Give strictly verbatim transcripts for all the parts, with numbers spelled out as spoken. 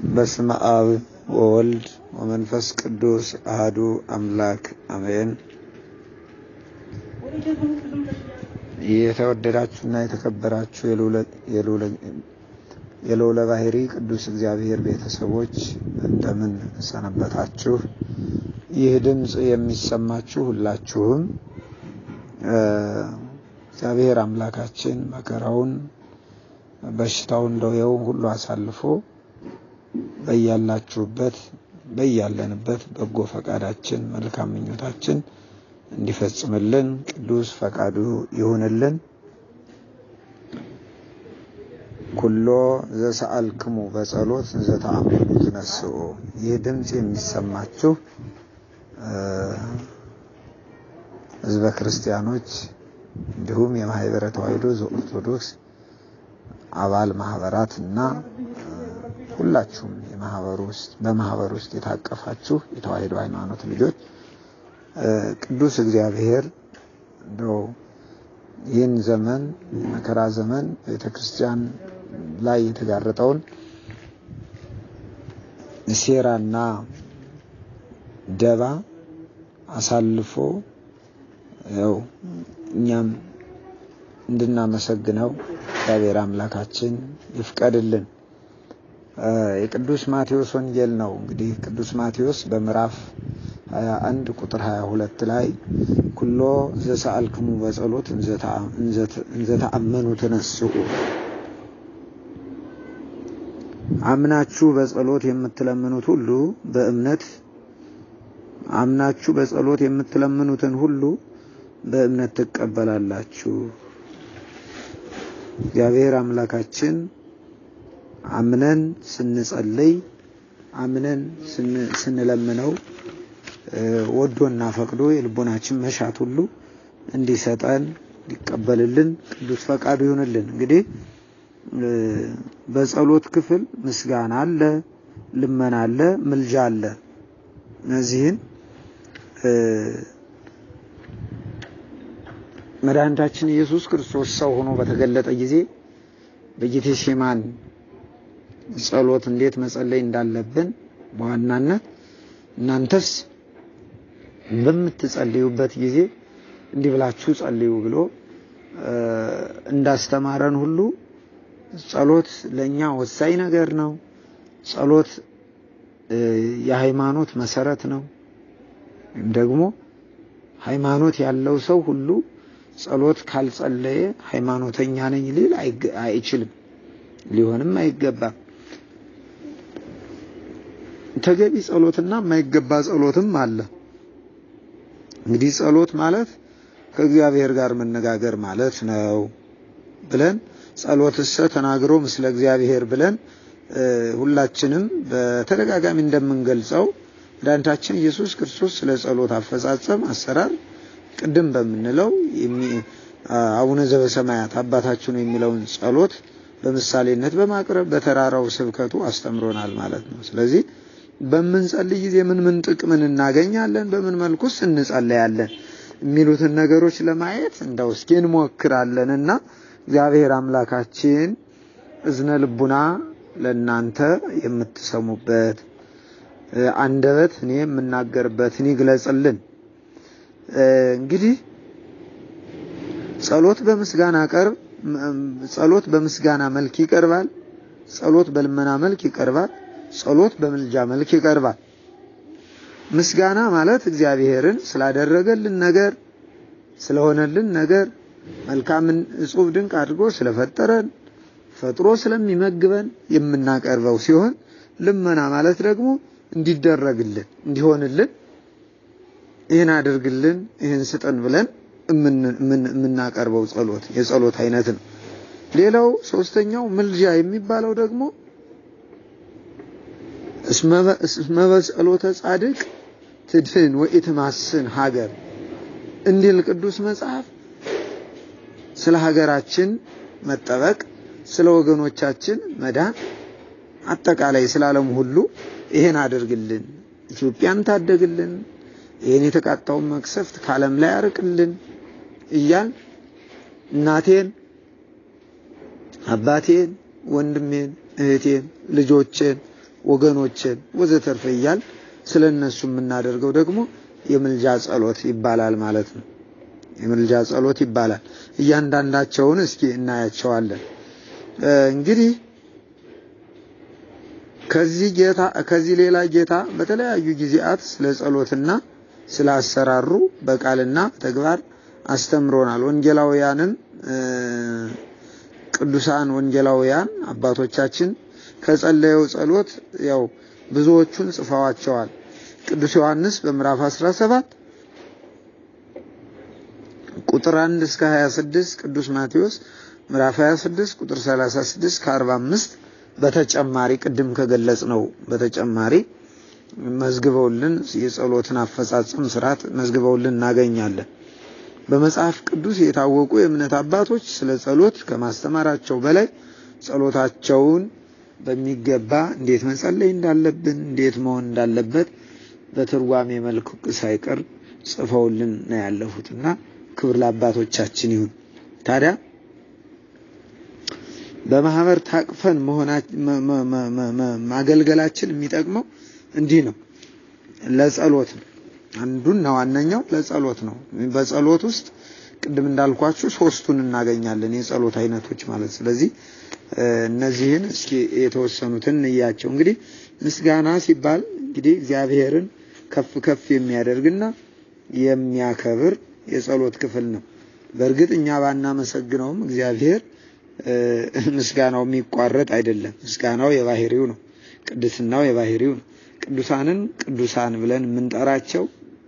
በስመ አብ ወወልድ ወመንፈስ ቅዱስ አሐዱ አምላክ አሜን። የተወደዳችሁና የተከበራችሁ የልዑለ ባሕሪ ቅዱስ እግዚአብሔር ቤተሰቦች እንደምን ሰነበታችሁ? ይህ ድምጽ የሚሰማችሁ ሁላችሁም እግዚአብሔር አምላካችን መከራውን በሽታውን ደዌውን ሁሉ አሳልፎ በያላችሁበት በያለንበት በጎ ፈቃዳችን መልካም ምኞታችን እንዲፈጽምልን ቅዱስ ፈቃዱ ይሁንልን። ኩሎ ዘሰአልክሙ በጸሎት ዘተአምኑ ትነስኡ። ይህ ድምጽ የሚሰማችሁ ሕዝበ ክርስቲያኖች እንዲሁም የማህበረ ተዋሕዶ ዘኦርቶዶክስ አባል ማህበራት እና ሁላችሁም የማህበሩ ውስጥ በማህበሩ ውስጥ የታቀፋችሁ የተዋሕዶ ሃይማኖት ልጆች ቅዱስ እግዚአብሔር እንደው ይህን ዘመን መከራ ዘመን ቤተክርስቲያን ላይ የተጋረጠውን ሴራና ደባ አሳልፎ ያው እኛም እንድናመሰግነው እግዚአብሔር አምላካችን ይፍቀድልን። የቅዱስ ማቴዎስ ወንጌል ነው። እንግዲህ ቅዱስ ማቴዎስ በምዕራፍ ሃያ አንድ ቁጥር ሃያ ሁለት ላይ ኩሎ ዘሰአልክሙ በጸሎት እንዘተአምኑ ትነስኡ። አምናችሁ በጸሎት የምትለምኑት ሁሉ በእምነት አምናችሁ በጸሎት የምትለምኑትን ሁሉ በእምነት ትቀበላላችሁ። እግዚአብሔር አምላካችን አምነን ስንጸልይ አምነን ስንለምነው ወዶና ፈቅዶ የልቦናችን መሻት ሁሉ እንዲሰጠን እንዲቀበልልን ቅዱስ ፈቃዱ ይሁንልን። እንግዲህ በጸሎት ክፍል ምስጋና አለ፣ ልመና አለ፣ ምልጃ አለ። እነዚህን መድኃኒታችን ኢየሱስ ክርስቶስ ሰው ሆኖ በተገለጠ ጊዜ በጌቴሴማን ጸሎት እንዴት መጸለይ እንዳለብን በዋናነት እናንተስ በምትጸልዩበት ጊዜ እንዲህ ብላችሁ ጸልዩ ብሎ እንዳስተማረን ሁሉ ጸሎት ለኛ ወሳኝ ነገር ነው። ጸሎት የሃይማኖት መሰረት ነው። ደግሞ ሃይማኖት ያለው ሰው ሁሉ ጸሎት ካልጸለየ ሃይማኖተኛ ነኝ ሊል አይችልም፣ ሊሆንም አይገባም። ተገቢ ጸሎትና የማይገባ ጸሎትም አለ። እንግዲህ ጸሎት ማለት ከእግዚአብሔር ጋር መነጋገር ማለት ነው ብለን ጸሎትሰ ተናግሮ ምስለ እግዚአብሔር ብለን ሁላችንም በተደጋጋሚ እንደምንገልጸው መድኃኒታችን ኢየሱስ ክርስቶስ ስለ ጸሎት አፈጻጸም አሰራር ቅድም በመንለው አቡነ ዘበሰማያት አባታችን የሚለውን ጸሎት በምሳሌነት በማቅረብ በተራራው ስብከቱ አስተምሮናል ማለት ነው። ስለዚህ በመንጸልይ ጊዜ ምን ምን ጥቅም እናገኛለን፣ በምን መልኩስ እንጸልያለን የሚሉትን ነገሮች ለማየት እንደው እስኪ እንሞክራለንና እግዚአብሔር አምላካችን እዝነ ልቡና ለናንተ የምትሰሙበት አንደበት እኔ የምናገርበትን ይግለጽልን። እንግዲህ ጸሎት በምስጋና ቀርብ ጸሎት በምስጋና መልክ ይቀርባል። ጸሎት በልመና መልክ ይቀርባል። ጸሎት በምልጃ መልክ ይቀርባል። ምስጋና ማለት እግዚአብሔርን ስላደረገልን ነገር ስለሆነልን ነገር መልካምን እጹብ ድንቅ አድርጎ ስለፈጠረን ፈጥሮ ስለሚመግበን የምናቀርበው ሲሆን ልመና ማለት ደግሞ እንዲደረግልን እንዲሆንልን ይሄን አድርግልን ይሄን ስጠን ብለን የምናቀርበው ጸሎት የጸሎት አይነት ነው። ሌላው ሶስተኛው ምልጃ የሚባለው ደግሞ እስመ በጸሎተ ጻድቅ ትድህን ወኢትማስን ሀገር እንዲል ቅዱስ መጽሐፍ ስለ ሀገራችን መጠበቅ ስለ ወገኖቻችን መዳን አጠቃላይ ስለ ዓለም ሁሉ ይሄን አድርግልን፣ ኢትዮጵያን ታደግልን፣ ይሄን የተቃጣውን መቅሰፍት ከዓለም ላይ አርቅልን እያል እናቴን አባቴን ወንድሜን እህቴን ልጆቼን ወገኖችን ወዘተርፈ ይያል ስለነሱ የምናደርገው ደግሞ የምልጃ ጸሎት ይባላል ማለት ነው። የምልጃ ጸሎት ይባላል። እያንዳንዳቸውን እስኪ እናያቸዋለን። እንግዲህ ከዚህ ጌታ ከዚህ ሌላ ጌታ በተለያዩ ጊዜያት ስለ ጸሎትና ስለ አሰራሩ በቃልና ተግባር አስተምሮናል። ወንጌላውያንን ቅዱሳን ወንጌላውያን አባቶቻችን ከጸለየው ጸሎት ያው ብዙዎቹን ጽፈዋቸዋል። ቅዱስ ዮሐንስ በምዕራፍ አስራ ሰባት ቁጥር አንድ እስከ ሃያ ስድስት፣ ቅዱስ ማቴዎስ ምዕራፍ ሃያ ስድስት ቁጥር ሰላሳ ስድስት ከአርባ አምስት በተጨማሪ ቅድም ከገለጽነው በተጨማሪ መዝግበውልን የጸሎትን አፈጻጸም ስርዓት መዝግበውልን እናገኛለን። በመጽሐፍ ቅዱስ የታወቁ የእምነት አባቶች ስለ ጸሎት ከማስተማራቸው በላይ ጸሎታቸውን በሚገባ እንዴት መጸለይ እንዳለብን እንዴት መሆን እንዳለበት በትርጓሜ መልክ ሳይቀር ጽፈውልን ነው ያለፉትና ክብር ለአባቶቻችን ይሁን። ታዲያ በማህበር ታቅፈን መሆናችን ማገልገላችን የሚጠቅመው እንዲህ ነው። ለጸሎት ነው። አንዱና ዋነኛው ለጸሎት ነው። በጸሎት ውስጥ ቅድም እንዳልኳችሁ ሶስቱን እናገኛለን የጸሎት አይነቶች ማለት። ስለዚህ እነዚህን እስኪ የተወሰኑትን እንያቸው። እንግዲህ ምስጋና ሲባል እንግዲህ እግዚአብሔርን ከፍ ከፍ የሚያደርግና የሚያከብር የጸሎት ክፍል ነው። በእርግጥ እኛ ባናመሰግነውም እግዚአብሔር ምስጋናው የሚቋረጥ አይደለም። ምስጋናው የባህሪው ነው። ቅድስናው የባህሪው ነው። ቅዱሳንን ቅዱሳን ብለን የምንጠራቸው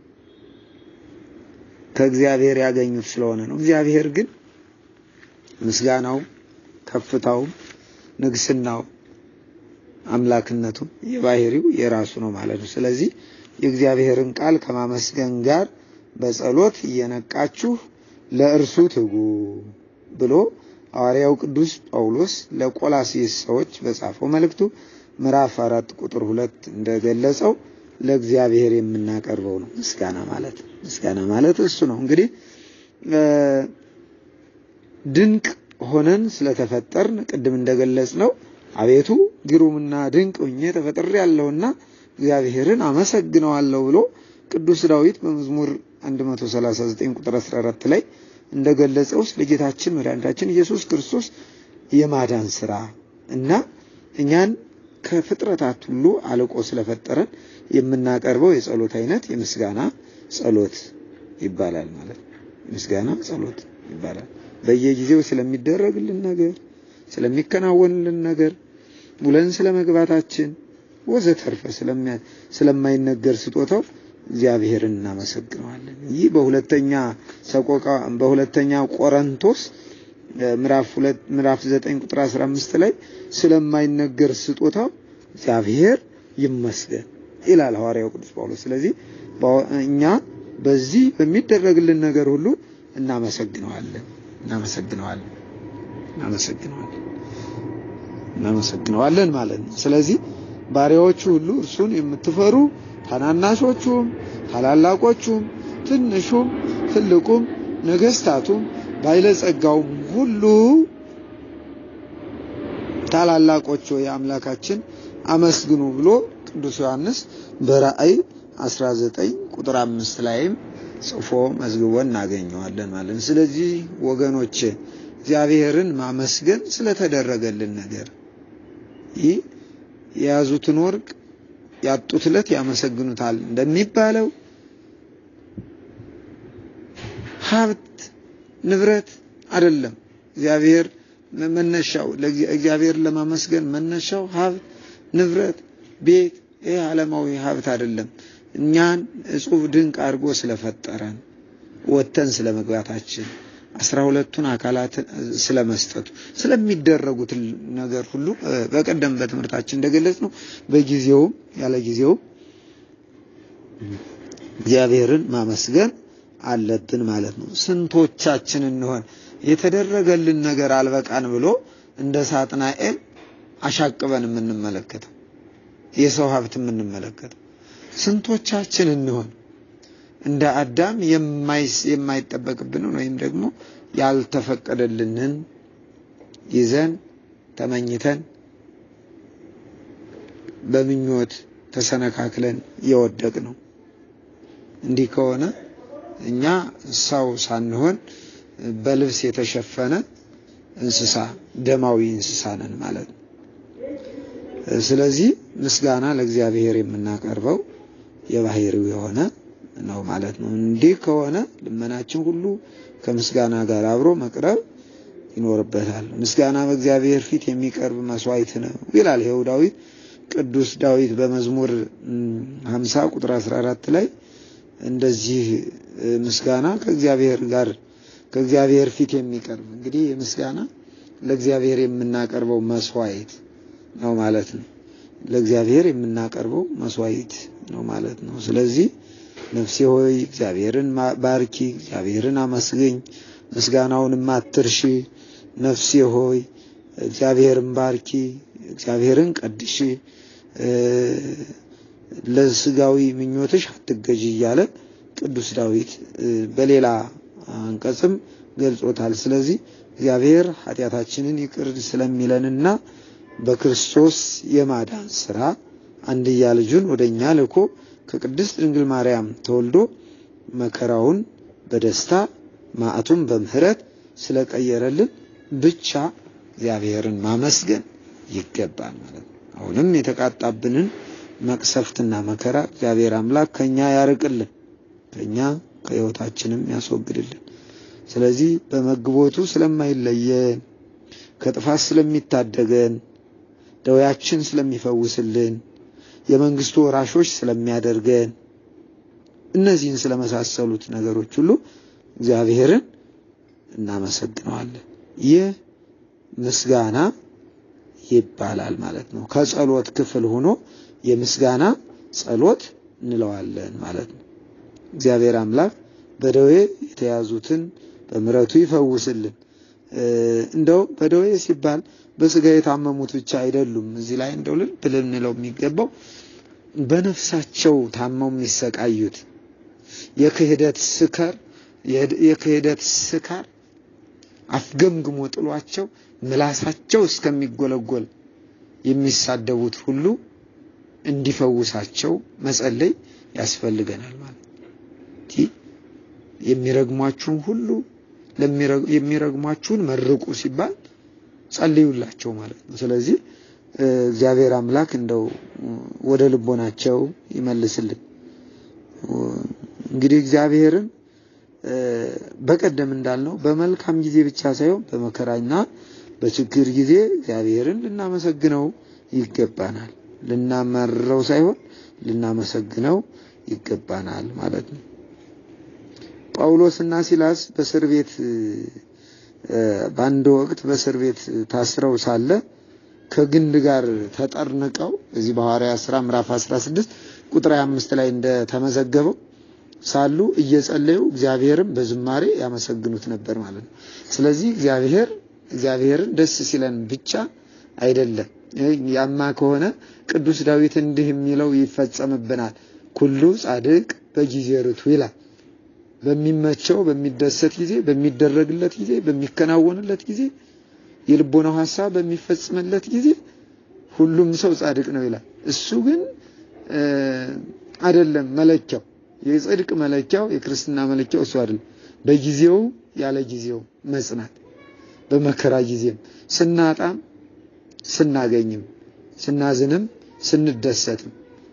ከእግዚአብሔር ያገኙት ስለሆነ ነው። እግዚአብሔር ግን ምስጋናው ከፍታው ንግስናው አምላክነቱ የባህሪው የራሱ ነው ማለት ነው። ስለዚህ የእግዚአብሔርን ቃል ከማመስገን ጋር በጸሎት እየነቃችሁ ለእርሱ ትጉ ብሎ ሐዋርያው ቅዱስ ጳውሎስ ለቆላስይስ ሰዎች በጻፈው መልእክቱ ምዕራፍ አራት ቁጥር ሁለት እንደገለጸው ለእግዚአብሔር የምናቀርበው ነው ምስጋና ማለት። ምስጋና ማለት እሱ ነው። እንግዲህ ድንቅ ሆነን ስለተፈጠርን ቅድም እንደገለጽነው አቤቱ ግሩምና ድንቅ ሆኜ ተፈጥሬያለሁና እግዚአብሔርን አመሰግነዋለሁ ብሎ ቅዱስ ዳዊት በመዝሙር መቶ ሰላሳ ዘጠኝ ቁጥር አስራ አራት ላይ እንደገለጸው ለጌታችን መድኃኒታችን ኢየሱስ ክርስቶስ የማዳን ሥራ እና እኛን ከፍጥረታት ሁሉ አልቆ ስለፈጠረን የምናቀርበው የጸሎት አይነት የምስጋና ጸሎት ይባላል ማለት ነው። ምስጋና ጸሎት ይባላል። በየጊዜው ስለሚደረግልን ነገር ስለሚከናወንልን ነገር ውለን ስለመግባታችን ወዘተርፈ ስለማይነገር ስጦታው እግዚአብሔርን እናመሰግነዋለን። ይህ በሁለተኛ ሰቆቃ በሁለተኛ ቆሮንቶስ ምዕራፍ ሁለት ምዕራፍ ዘጠኝ ቁጥር አስራ አምስት ላይ ስለማይነገር ስጦታው እግዚአብሔር ይመስገን ይላል ሐዋርያው ቅዱስ ጳውሎስ። ስለዚህ እኛ በዚህ በሚደረግልን ነገር ሁሉ እናመሰግነዋለን እናመሰግነዋለን እናመሰግነዋለን እናመሰግነዋለን ማለት ነው። ስለዚህ ባሪያዎቹ ሁሉ እርሱን የምትፈሩ ታናናሾቹም ታላላቆቹም ትንሹም ትልቁም ነገስታቱም ባለጸጋውም ሁሉ ታላላቆቹ የአምላካችን አመስግኑ ብሎ ቅዱስ ዮሐንስ በራእይ አስራ ዘጠኝ ቁጥር አምስት ላይም ጽፎ መዝግቦ እናገኘዋለን ማለት ነው። ስለዚህ ወገኖች እግዚአብሔርን ማመስገን ስለተደረገልን ነገር ይህ የያዙትን ወርቅ ያጡት ለት ያመሰግኑታል እንደሚባለው ሀብት ንብረት አይደለም። እግዚአብሔር መነሻው ለእግዚአብሔር ለማመስገን መነሻው ሀብት ንብረት ቤት ይሄ ዓለማዊ ሀብት አይደለም። እኛን እጹብ ድንቅ አድርጎ ስለፈጠረን ወተን ስለመግባታችን አስራ ሁለቱን አካላት ስለመስጠቱ ስለሚደረጉት ነገር ሁሉ በቀደም በትምህርታችን እንደገለጽነው በጊዜው ያለ ጊዜው እግዚአብሔርን ማመስገን አለብን ማለት ነው። ስንቶቻችን እንሆን የተደረገልን ነገር አልበቃን ብሎ እንደ ሳጥናኤል አሻቅበን የምንመለከተው የሰው ሀብት የምንመለከተው ስንቶቻችን እንሆን እንደ አዳም የማይስ የማይጠበቅብን ወይም ደግሞ ያልተፈቀደልንን ይዘን ተመኝተን በምኞት ተሰነካክለን የወደቅ ነው። እንዲህ ከሆነ እኛ ሰው ሳንሆን በልብስ የተሸፈነ እንስሳ ደማዊ እንስሳ ነን ማለት ነው። ስለዚህ ምስጋና ለእግዚአብሔር የምናቀርበው የባህሪው የሆነ ነው ማለት ነው። እንዲህ ከሆነ ልመናችን ሁሉ ከምስጋና ጋር አብሮ መቅረብ ይኖርበታል። ምስጋና በእግዚአብሔር ፊት የሚቀርብ መስዋዕት ነው ይላል ይኸው ዳዊት ቅዱስ ዳዊት በመዝሙር ሃምሳ ቁጥር አስራ አራት ላይ እንደዚህ ምስጋና ከእግዚአብሔር ጋር ከእግዚአብሔር ፊት የሚቀርብ እንግዲህ ምስጋና ለእግዚአብሔር የምናቀርበው መስዋዕት ነው ማለት ነው። ለእግዚአብሔር የምናቀርበው መስዋዕት ነው ማለት ነው። ስለዚህ ነፍሴ ሆይ እግዚአብሔርን ባርኪ፣ እግዚአብሔርን አመስግኝ፣ ምስጋናውንም አትርሺ። ነፍሴ ሆይ እግዚአብሔርን ባርኪ፣ እግዚአብሔርን ቀድሺ፣ ለስጋዊ ምኞትሽ አትገዢ እያለ ቅዱስ ዳዊት በሌላ አንቀጽም ገልጾታል። ስለዚህ እግዚአብሔር ኃጢአታችንን ይቅር ስለሚለንና በክርስቶስ የማዳን ሥራ አንድያ ልጁን ወደኛ ልኮ ከቅድስት ድንግል ማርያም ተወልዶ መከራውን በደስታ ማዕቱን በምህረት ስለቀየረልን ብቻ እግዚአብሔርን ማመስገን ይገባል ማለት ነው። አሁንም የተቃጣብንን መቅሰፍትና መከራ እግዚአብሔር አምላክ ከኛ ያርቅልን፣ ከኛ ከሕይወታችንም ያስወግድልን። ስለዚህ በመግቦቱ ስለማይለየን፣ ከጥፋት ስለሚታደገን፣ ደዌያችን ስለሚፈውስልን፣ የመንግስቱ ወራሾች ስለሚያደርገን፣ እነዚህን ስለመሳሰሉት ነገሮች ሁሉ እግዚአብሔርን እናመሰግነዋለን። ይህ ምስጋና ይባላል ማለት ነው። ከጸሎት ክፍል ሆኖ የምስጋና ጸሎት እንለዋለን ማለት ነው። እግዚአብሔር አምላክ በደዌ የተያዙትን በምሕረቱ ይፈውስልን። እንደው በደዌ ሲባል በስጋ የታመሙት ብቻ አይደሉም። እዚህ ላይ እንደው ልብ ልንለው የሚገባው በነፍሳቸው ታመው የሚሰቃዩት የክህደት ስካር የክህደት ስካር አፍገምግሞ ጥሏቸው ምላሳቸው እስከሚጎለጎል የሚሳደቡት ሁሉ እንዲፈውሳቸው መጸለይ ያስፈልገናል ማለት ነው። የሚረግሟችሁን ሁሉ የሚረግሟችሁን መርቁ ሲባል ጸልዩላቸው ማለት ነው። ስለዚህ እግዚአብሔር አምላክ እንደው ወደ ልቦናቸው ይመልስልን። እንግዲህ እግዚአብሔርን በቀደም እንዳልነው በመልካም ጊዜ ብቻ ሳይሆን በመከራና በችግር ጊዜ እግዚአብሔርን ልናመሰግነው ይገባናል። ልናመረው ሳይሆን ልናመሰግነው ይገባናል ማለት ነው። ጳውሎስና ሲላስ በእስር ቤት በአንድ ወቅት በእስር ቤት ታስረው ሳለ ከግንድ ጋር ተጠርንቀው እዚህ በሐዋርያት ሥራ ምዕራፍ አስራ ስድስት ቁጥር ሃያ አምስት ላይ እንደተመዘገበው ሳሉ እየጸለዩ እግዚአብሔርን በዝማሬ ያመሰግኑት ነበር ማለት ነው። ስለዚህ እግዚአብሔር እግዚአብሔርን ደስ ሲለን ብቻ አይደለም። ያማ ከሆነ ቅዱስ ዳዊት እንዲህ የሚለው ይፈጸምብናል። ኩሉ ጻድቅ በጊዜ ርቱ ይላል። በሚመቸው በሚደሰት ጊዜ፣ በሚደረግለት ጊዜ፣ በሚከናወንለት ጊዜ፣ የልቦናው ሐሳብ በሚፈጽምለት ጊዜ ሁሉም ሰው ጻድቅ ነው ይላል። እሱ ግን አይደለም መለኪያው። የጽድቅ መለኪያው የክርስትና መለኪያው እሱ አይደለም። በጊዜው ያለ ጊዜው መጽናት፣ በመከራ ጊዜም ስናጣም ስናገኝም ስናዝንም ስንደሰትም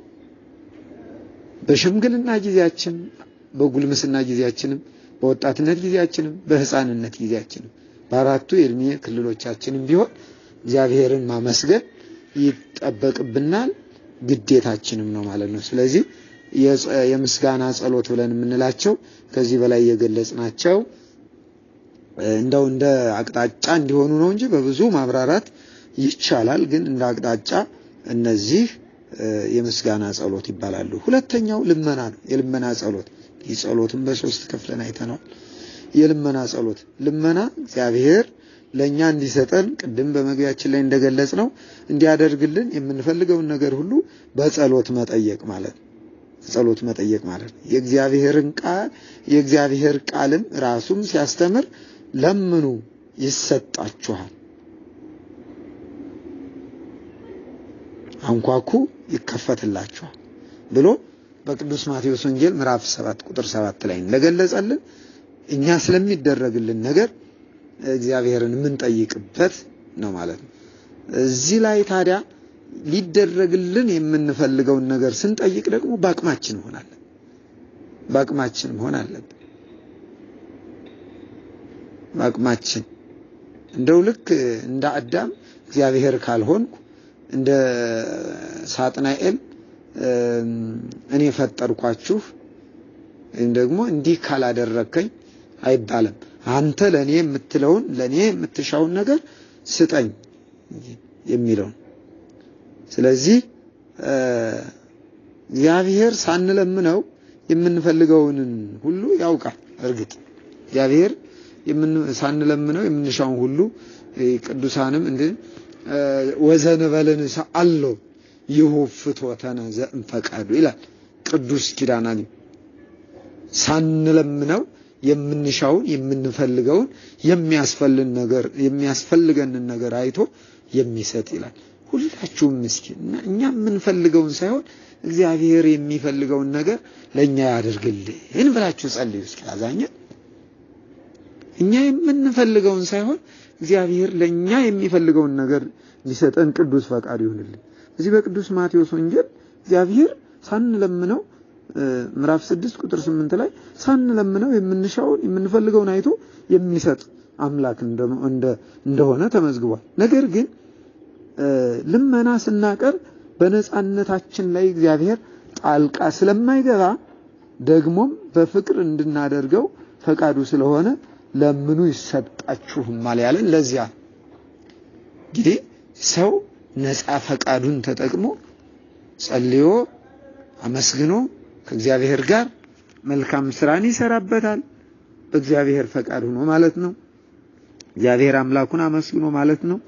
በሽምግልና ጊዜያችን በጉልምስና ጊዜያችንም በወጣትነት ጊዜያችንም በህፃንነት ጊዜያችንም በአራቱ የእድሜ ክልሎቻችንም ቢሆን እግዚአብሔርን ማመስገን ይጠበቅብናል፣ ግዴታችንም ነው ማለት ነው። ስለዚህ የምስጋና ጸሎት ብለን የምንላቸው ከዚህ በላይ የገለጽናቸው እንደው እንደ አቅጣጫ እንዲሆኑ ነው እንጂ በብዙ ማብራራት ይቻላል። ግን እንደ አቅጣጫ እነዚህ የምስጋና ጸሎት ይባላሉ። ሁለተኛው ልመና ነው። የልመና ጸሎት ይጸሎትን በሶስት ከፍለን አይተናል። የልመና ጸሎት ልመና እግዚአብሔር ለኛ እንዲሰጠን ቅድም በመግቢያችን ላይ እንደገለጽ ነው እንዲያደርግልን የምንፈልገውን ነገር ሁሉ በጸሎት መጠየቅ ማለት ነው። ጸሎት መጠየቅ ማለት ነው። የእግዚአብሔርን ቃል የእግዚአብሔር ቃልም ራሱም ሲያስተምር ለምኑ ይሰጣችኋል፣ አንኳኩ ይከፈትላችኋል ብሎ በቅዱስ ማቴዎስ ወንጌል ምዕራፍ ሰባት ቁጥር ሰባት ላይ ለገለጸልን እኛ ስለሚደረግልን ነገር እግዚአብሔርን ምን ጠይቅበት ነው ማለት ነው። እዚህ ላይ ታዲያ ሊደረግልን የምንፈልገውን ነገር ስንጠይቅ ደግሞ በአቅማችን መሆን አለበት በአቅማችን መሆን አለበት በአቅማችን እንደው ልክ እንደ አዳም እግዚአብሔር ካልሆንኩ እንደ ሳጥናኤል እኔ ፈጠርኳችሁ እንደግሞ እንዲህ ካላደረከኝ አይባልም። አንተ ለኔ የምትለውን ለኔ የምትሻውን ነገር ስጠኝ የሚለው። ስለዚህ እግዚአብሔር ሳንለምነው የምንፈልገውን ሁሉ ያውቃል። እርግጥ እግዚአብሔር የምን ሳንለምነው የምንሻውን ሁሉ ቅዱሳንም እንደ ወዘነበለን ሰአሎ ይሁፍቶተነ ዘእንፈቃዱ ይላል ቅዱስ ኪዳናኒ። ሳንለምነው የምንሻውን የምንፈልገውን የሚያስፈልገን ነገር የሚያስፈልገንን ነገር አይቶ የሚሰጥ ይላል። ሁላችሁም ምስኪንና እኛ የምንፈልገውን ሳይሆን እግዚአብሔር የሚፈልገውን ነገር ለኛ ያደርግልን ብላችሁ ጸልዩ። እስኪ አዛኛ እኛ የምንፈልገውን ሳይሆን እግዚአብሔር ለኛ የሚፈልገውን ነገር ሊሰጠን ቅዱስ ፈቃድ ይሁንልን። እዚህ በቅዱስ ማቴዎስ ወንጌል እግዚአብሔር ሳንለምነው ምዕራፍ ስድስት ቁጥር ስምንት ላይ ሳንለምነው የምንሻውን የምንፈልገውን አይቶ የሚሰጥ አምላክ እንደሆነ ተመዝግቧል። ነገር ግን ልመና ስናቀር በነጻነታችን ላይ እግዚአብሔር ጣልቃ ስለማይገባ ደግሞም በፍቅር እንድናደርገው ፈቃዱ ስለሆነ ለምኑ ይሰጣችሁማል ያለን ለዚያ እንግዲህ ሰው ነጻ ፈቃዱን ተጠቅሞ ጸልዮ አመስግኖ ከእግዚአብሔር ጋር መልካም ስራን ይሰራበታል። በእግዚአብሔር ፈቃድ ሆኖ ማለት ነው። እግዚአብሔር አምላኩን አመስግኖ ማለት ነው።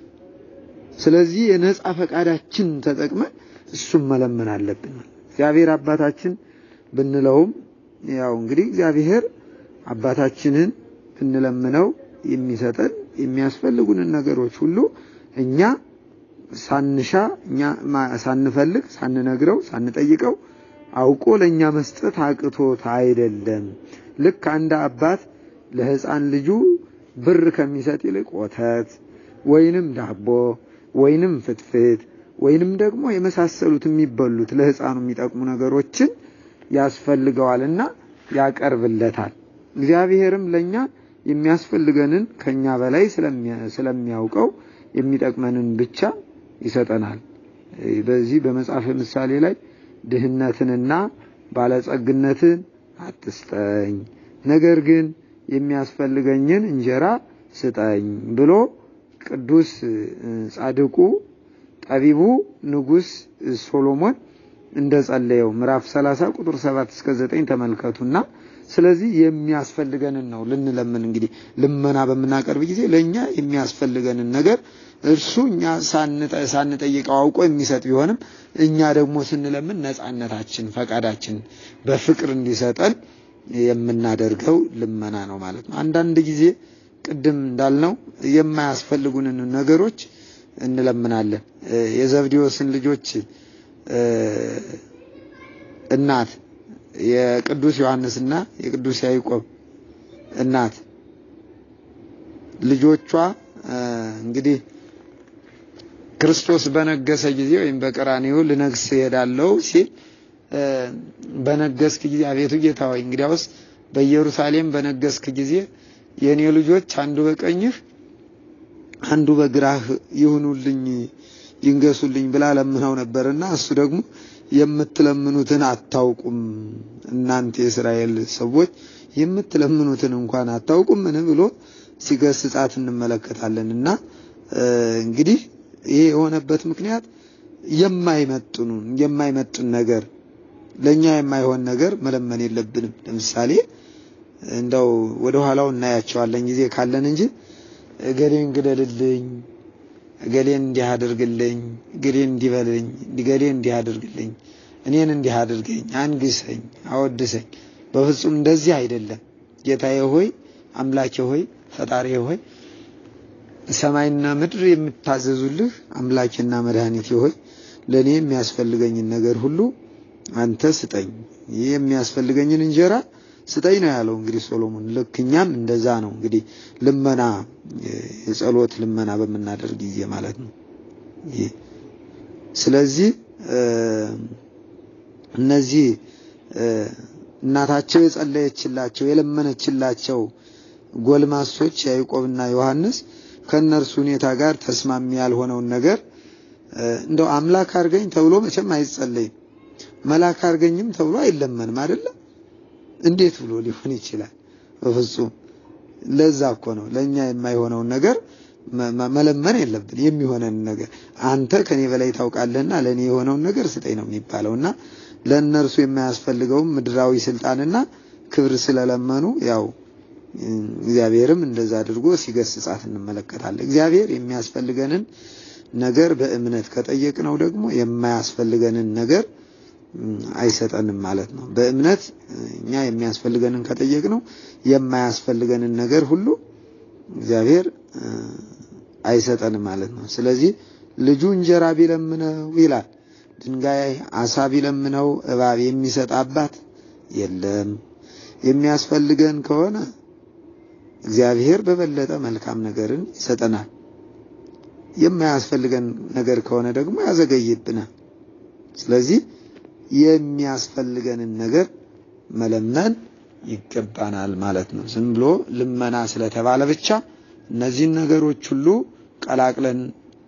ስለዚህ የነጻ ፈቃዳችን ተጠቅመን እሱም መለመን አለብን። እግዚአብሔር አባታችን ብንለውም ያው እንግዲህ እግዚአብሔር አባታችንን ብንለምነው የሚሰጠን የሚያስፈልጉንን ነገሮች ሁሉ እኛ ሳንሻ እኛ ሳንፈልግ ሳንነግረው ሳንጠይቀው አውቆ ለኛ መስጠት አቅቶት አይደለም። ልክ አንድ አባት ለሕፃን ልጁ ብር ከሚሰጥ ይልቅ ወተት ወይንም ዳቦ ወይንም ፍትፍት ወይንም ደግሞ የመሳሰሉት የሚበሉት ለሕፃኑ የሚጠቅሙ ነገሮችን ያስፈልገዋልና ያቀርብለታል። እግዚአብሔርም ለኛ የሚያስፈልገንን ከኛ በላይ ስለሚያውቀው የሚጠቅመንን ብቻ ይሰጠናል። በዚህ በመጽሐፈ ምሳሌ ላይ ድህነትንና ባለጸግነትን አትስጠኝ፣ ነገር ግን የሚያስፈልገኝን እንጀራ ስጠኝ ብሎ ቅዱስ ጻድቁ ጠቢቡ ንጉስ ሶሎሞን እንደጸለየው ምዕራፍ ሰላሳ ቁጥር ሰባት እስከ ዘጠኝ ተመልከቱና ስለዚህ የሚያስፈልገንን ነው ልንለምን። እንግዲህ ልመና በመናቀርብ ጊዜ ለኛ የሚያስፈልገንን ነገር እርሱ እኛ ሳንጠይቀው አውቆ የሚሰጥ ቢሆንም እኛ ደግሞ ስንለምን ነጻነታችን ፈቃዳችን በፍቅር እንዲሰጠን የምናደርገው ልመና ነው ማለት ነው። አንዳንድ ጊዜ ቅድም እንዳልነው የማያስፈልጉንን ነገሮች እንለምናለን። የዘብዴዎስን ልጆች እናት የቅዱስ ዮሐንስና የቅዱስ ያዕቆብ እናት ልጆቿ እንግዲህ ክርስቶስ በነገሰ ጊዜ ወይም በቀራንዮ ልነግስ ይሄዳለው ሲል በነገስክ ጊዜ አቤቱ ጌታ ሆይ እንግዲያውስ በኢየሩሳሌም በነገስክ ጊዜ የኔ ልጆች አንዱ በቀኝህ አንዱ በግራህ ይሁኑልኝ ይንገሱልኝ ብላ ለምነው ነበርና እሱ ደግሞ የምትለምኑትን አታውቁም እናንተ የእስራኤል ሰዎች የምትለምኑትን እንኳን አታውቁም ምን ብሎ ሲገስጻት እንመለከታለንና እንግዲህ ይሄ የሆነበት ምክንያት የማይመጥኑ የማይመጥን ነገር ለኛ የማይሆን ነገር መለመን የለብንም። ለምሳሌ እንደው ወደ ኋላው እናያቸዋለን ጊዜ ካለን እንጂ እገሌን ግደልልኝ እገሌን እንዲህ አድርግልኝ እገሌን እንዲበልኝ እገሌን እንዲህ አድርግልኝ እኔን እንዲህ አድርገኝ አንግሰኝ አወድሰኝ በፍጹም እንደዚህ አይደለም። ጌታዬ ሆይ አምላኬ ሆይ ፈጣሪዬ ሆይ ሰማይና ምድር የምታዘዙልህ አምላኬና መድኃኒቴ ሆይ ለኔ የሚያስፈልገኝን ነገር ሁሉ አንተ ስጠኝ የሚያስፈልገኝን እንጀራ ስጠኝ ነው ያለው እንግዲህ ሶሎሞን ለክኛም እንደዛ ነው እንግዲህ ልመና የጸሎት ልመና በመናደርግ ጊዜ ማለት ነው ስለዚህ እነዚህ እናታቸው የጸለየችላቸው የለመነችላቸው ጎልማሶች ያዕቆብና ዮሐንስ ከነርሱ ሁኔታ ጋር ተስማሚ ያልሆነው ነገር እንደው አምላክ አርገኝ ተብሎ መቼም አይጸለይም መላክ አርገኝም ተብሎ አይለመንም አይደለ እንዴት ብሎ ሊሆን ይችላል በፍጹም ለዛ እኮ ነው ለኛ የማይሆነው ነገር መለመን የለብን የሚሆነን ነገር አንተ ከኔ በላይ ታውቃለህና ለኔ የሆነው ነገር ስጠኝ ነው የሚባለውና ለነርሱ የማያስፈልገው ምድራዊ ስልጣንና ክብር ስለለመኑ ያው እግዚአብሔርም እንደዛ አድርጎ ሲገስጻት እንመለከታለን እግዚአብሔር የሚያስፈልገንን ነገር በእምነት ከጠየቅነው ደግሞ የማያስፈልገንን ነገር አይሰጠንም ማለት ነው በእምነት እኛ የሚያስፈልገንን ከጠየቅነው የማያስፈልገንን ነገር ሁሉ እግዚአብሔር አይሰጠንም ማለት ነው ስለዚህ ልጁ እንጀራ ቢለምነው ይላል ድንጋይ አሳ ቢለምነው እባብ የሚሰጥ አባት የለም የሚያስፈልገን ከሆነ እግዚአብሔር በበለጠ መልካም ነገርን ይሰጠናል የማያስፈልገን ነገር ከሆነ ደግሞ ያዘገይብናል ስለዚህ የሚያስፈልገንን ነገር መለመን ይገባናል ማለት ነው ዝም ብሎ ልመና ስለተባለ ብቻ እነዚህ ነገሮች ሁሉ ቀላቅለን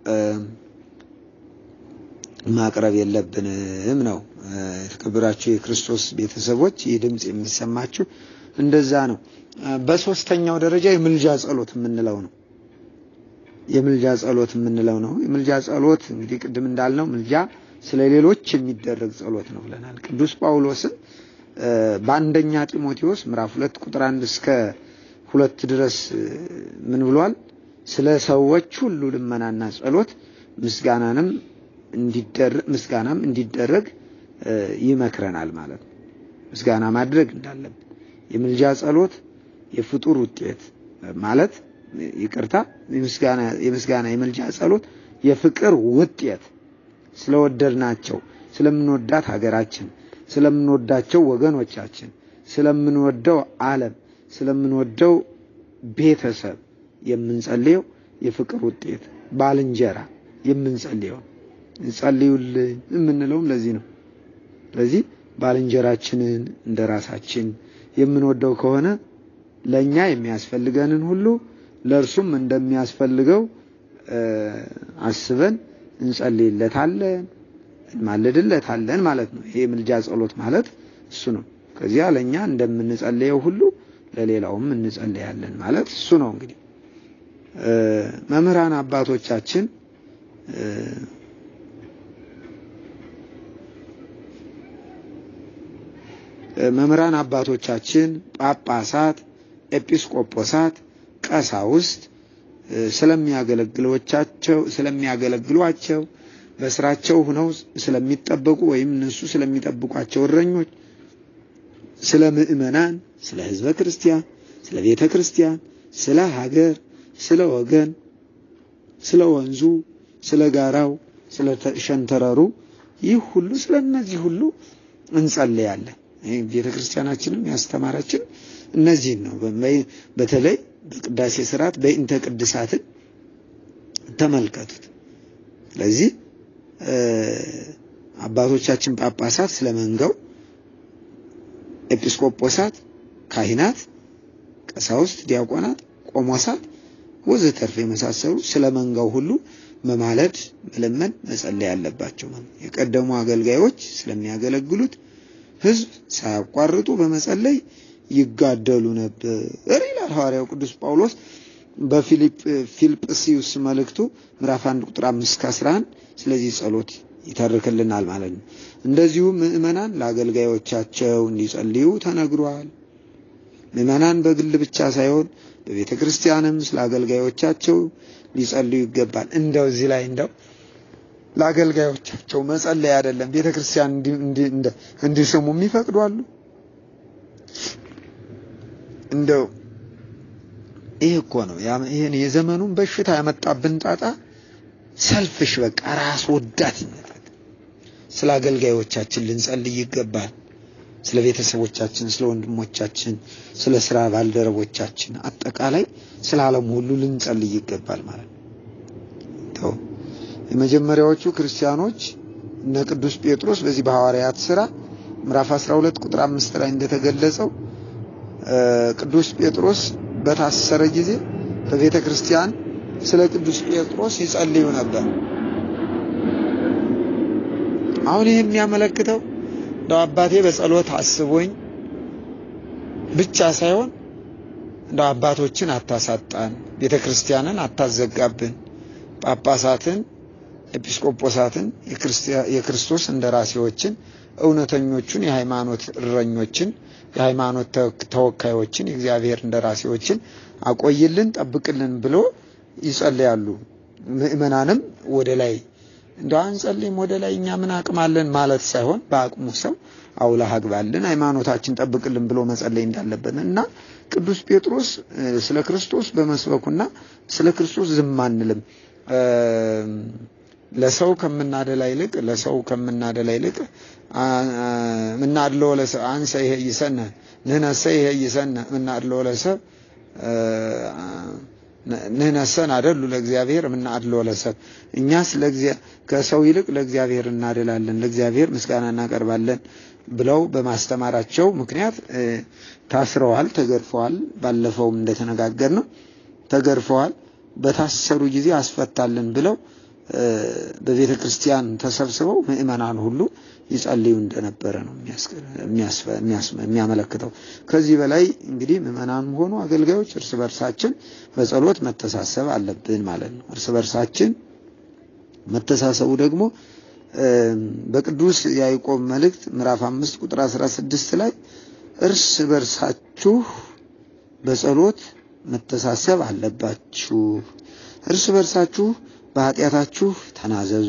ማቅረብ የለብንም ነው የተከበራችሁ የክርስቶስ ቤተሰቦች ይህ ድምጽ የሚሰማችሁ እንደዛ ነው በሶስተኛው ደረጃ የምልጃ ጸሎት የምንለው ነው የምልጃ ጸሎት የምንለው ነው የምልጃ ጸሎት እንግዲህ ቅድም እንዳልነው ምልጃ ስለሌሎች የሚደረግ ጸሎት ነው ብለናል ቅዱስ ጳውሎስ በአንደኛ ጢሞቴዎስ ምዕራፍ ሁለት ቁጥር አንድ እስከ ሁለት ድረስ ምን ብሏል ስለ ሰዎች ሁሉ ልመናና ጸሎት ምስጋናንም እንዲደረግ ምስጋናም እንዲደረግ ይመክረናል ማለት ነው ምስጋና ማድረግ እንዳለብን የምልጃ ጸሎት የፍጡር ውጤት ማለት ይቅርታ የምስጋና የምስጋና የምልጃ ጸሎት የፍቅር ውጤት ስለወደድናቸው ስለምንወዳት ሀገራችን ስለምንወዳቸው ወገኖቻችን ስለምንወደው ዓለም ስለምንወደው ቤተሰብ የምንጸልየው የፍቅር ውጤት ባልንጀራ የምንጸልየው ጸልዩልን የምንለውም ለዚህ ነው ስለዚህ ባልንጀራችንን እንደራሳችን የምንወደው ከሆነ ለኛ የሚያስፈልገንን ሁሉ ለርሱም እንደሚያስፈልገው አስበን እንጸልይለታለን እንማልድለታለን ማለት ነው ይሄ ምልጃ ጸሎት ማለት እሱ ነው ከዚያ ለኛ እንደምንጸልየው ሁሉ ለሌላውም እንጸልያለን ማለት እሱ ነው እንግዲህ መምህራን አባቶቻችን መምህራን አባቶቻችን ጳጳሳት ኤጲስቆጶሳት ቀሳውስት ስለሚያገለግሏቸው ስለሚያገለግሏቸው በስራቸው ሆነው ስለሚጠበቁ ወይም እነሱ ስለሚጠብቋቸው እረኞች ስለ ምእመናን ስለ ህዝበ ክርስቲያን ስለ ቤተ ክርስቲያን ስለ ሀገር ስለ ወገን ስለ ወንዙ ስለ ጋራው ስለ ሸንተረሩ ይህ ሁሉ ስለነዚህ ሁሉ እንጸልያለን ቤተ ክርስቲያናችንም ያስተማራችን እነዚህ ነው በተለይ በቅዳሴ ሥርዓት በእንተ ቅድሳት ተመልከቱት ስለዚህ አባቶቻችን ጳጳሳት ስለመንጋው ኤጲስቆጶሳት ካህናት ቀሳውስት ዲያቆናት ቆሞሳት ወዘተርፈ የመሳሰሉ ስለመንጋው ሁሉ መማለድ መለመን መጸለይ ያለባቸው ማለት የቀደሙ አገልጋዮች ስለሚያገለግሉት ህዝብ ሳያቋርጡ በመጸለይ ይጋደሉ ነበር ይላል ሐዋርያው ቅዱስ ጳውሎስ በፊልጵ ፊልጵስዩስ መልእክቱ ምዕራፍ አንድ ቁጥር አምስት እስከ አስራ አንድ ስለዚህ ጸሎት ይተርክልናል ማለት ነው እንደዚሁ ምእመናን ለአገልጋዮቻቸው እንዲጸልዩ ተነግሯል ምእመናን በግል ብቻ ሳይሆን በቤተ ክርስቲያንም ስለ አገልጋዮቻቸው ሊጸልዩ ይገባል እንደው እዚህ ላይ እንደው ለአገልጋዮቻቸው መጸለይ አይደለም ቤተ ክርስቲያን እንዲ እንዲሰሙ የሚፈቅዷሉ እንደው ይሄ እኮ ነው ይሄን የዘመኑን በሽታ ያመጣብን ጣጣ ሰልፍሽ በቃ ራስ ወዳድነት ስለ አገልጋዮቻችን ልንጸልይ ይገባል። ስለ ቤተሰቦቻችን፣ ስለ ወንድሞቻችን፣ ስለ ስራ ባልደረቦቻችን አጠቃላይ ስለ ዓለም ሁሉ ልንጸልይ ይገባል ማለት ነው። የመጀመሪያዎቹ ክርስቲያኖች እነ ቅዱስ ጴጥሮስ በዚህ በሐዋርያት ሥራ ምዕራፍ አስራ ሁለት ቁጥር አምስት ላይ እንደተገለጸው ቅዱስ ጴጥሮስ በታሰረ ጊዜ በቤተ ክርስቲያን ስለ ቅዱስ ጴጥሮስ ይጸልዩ ነበር። አሁን ይሄ የሚያመለክተው እንደው አባቴ በጸሎት አስቦኝ ብቻ ሳይሆን እንደው አባቶችን አታሳጣን፣ ቤተ ክርስቲያንን አታዘጋብን፣ ጳጳሳትን፣ ኤጲስቆጶሳትን፣ የክርስቶስ እንደራሴዎችን፣ እውነተኞቹን የሃይማኖት እረኞችን፣ የሃይማኖት ተወካዮችን፣ የእግዚአብሔር እንደራሴዎችን አቆይልን፣ ጠብቅልን ብሎ ይጸልያሉ። ምእመናንም ወደ ላይ እንደው አንጸልይም ወደ ላይ እኛ ምን አቅማለን ማለት ሳይሆን በአቅሙ ሰው አውላህ አግባልን፣ ሃይማኖታችን ጠብቅልን ብሎ መጸለይ እንዳለበት እና ቅዱስ ጴጥሮስ ስለ ክርስቶስ በመስበኩና ስለ ክርስቶስ ዝም አንልም፣ ለሰው ከምናደላ ይልቅ ለሰው ከምናደላ ይልቅ ምናድለው ለሰው አንሰ ይሄ ይሰነ ነነሰ ይሄ ይሰነ ምናድለው ለሰው ነነሰን አደሉ ለእግዚአብሔር ምናድለው ለሰው እኛስ ለእግዚአብሔር ከሰው ይልቅ ለእግዚአብሔር እናደላለን፣ ለእግዚአብሔር ምስጋና እናቀርባለን ብለው በማስተማራቸው ምክንያት ታስረዋል፣ ተገርፈዋል። ባለፈውም እንደተነጋገርነው ተገርፈዋል። በታሰሩ ጊዜ አስፈታልን ብለው በቤተ ክርስቲያን ተሰብስበው ምእመናን ሁሉ ይጸልዩ እንደነበረ ነው የሚያመለክተው። ከዚህ በላይ እንግዲህ ምእመናን ሆኑ አገልጋዮች እርስ በርሳችን በጸሎት መተሳሰብ አለብን ማለት ነው። እርስ በርሳችን መተሳሰቡ ደግሞ በቅዱስ ያዕቆብ መልእክት ምዕራፍ አምስት ቁጥር አስራ ስድስት ላይ እርስ በርሳችሁ በጸሎት መተሳሰብ አለባችሁ፣ እርስ በርሳችሁ በኃጢአታችሁ ተናዘዙ